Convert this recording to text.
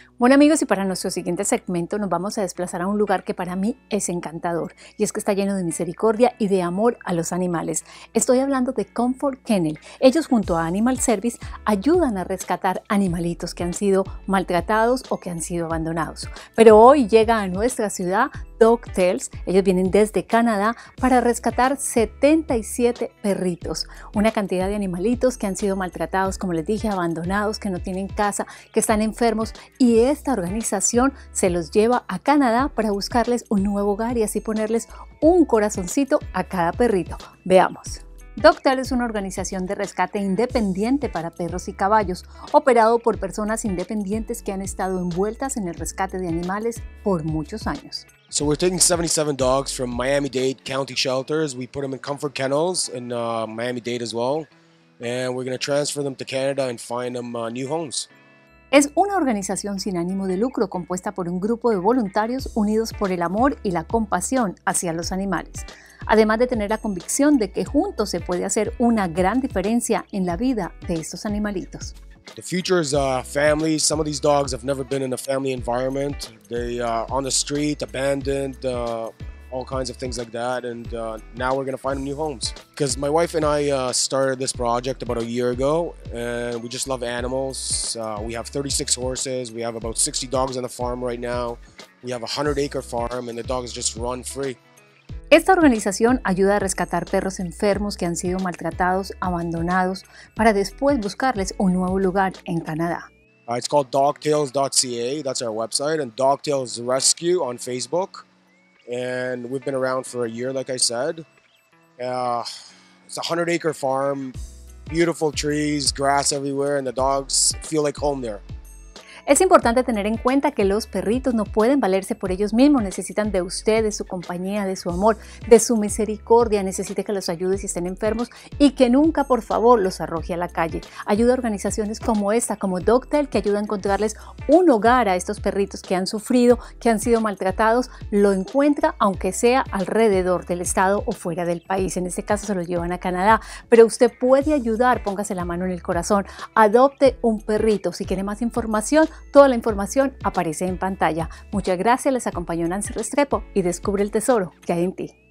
Bueno amigos, y para nuestro siguiente segmento nos vamos a desplazar a un lugar que para mí es encantador, y es que está lleno de misericordia y de amor a los animales. Estoy hablando de Comfort Kennel. Ellos junto a Animal Service ayudan a rescatar animalitos que han sido maltratados o que han sido abandonados. Pero hoy llega a nuestra ciudad Dog Tales. Ellos vienen desde Canadá para rescatar 77 perritos, una cantidad de animalitos que han sido maltratados, como les dije, abandonados, que no tienen casa, que están enfermos, y esta organización se los lleva a Canadá para buscarles un nuevo hogar y así ponerles un corazoncito a cada perrito. Veamos. Dog Tales es una organización de rescate independiente para perros y caballos, operado por personas independientes que han estado envueltas en el rescate de animales por muchos años. So we're taking 77 dogs from Miami-Dade County shelters. We put them in Comfort Kennels in Miami-Dade as well. And we're going to transfer them to Canada and find them new homes. Es una organización sin ánimo de lucro compuesta por un grupo de voluntarios unidos por el amor y la compasión hacia los animales, además de tener la convicción de que juntos se puede hacer una gran diferencia en la vida de estos animalitos. The future is families. Some of these dogs have never been in a family environment. They are on the street, abandoned, all kinds of things like that, and now we're gonna find them new homes. Because my wife and I started this project about a year ago, and we just love animals. We have 36 horses. We have about 60 dogs on the farm right now. We have a 100-acre farm, and the dogs just run free. Esta organización ayuda a rescatar perros enfermos que han sido maltratados, abandonados, para después buscarles un nuevo lugar en Canadá. It's called dogtales.ca. That's our website, and Dogtales Rescue on Facebook. And we've been around for a year, like I said. It's a 100-acre farm, beautiful trees, grass everywhere, and the dogs feel like home there. Es importante tener en cuenta que los perritos no pueden valerse por ellos mismos, necesitan de usted, de su compañía, de su amor, de su misericordia, necesita que los ayude si estén enfermos y que nunca, por favor, los arroje a la calle. Ayuda a organizaciones como esta, como Dog Tales, que ayuda a encontrarles un hogar a estos perritos que han sufrido, que han sido maltratados, lo encuentra aunque sea alrededor del estado o fuera del país. En este caso se los llevan a Canadá, pero usted puede ayudar, póngase la mano en el corazón, adopte un perrito. Si quiere más información, toda la información aparece en pantalla. Muchas gracias, les acompañó Nancy Restrepo y descubre el tesoro que hay en ti.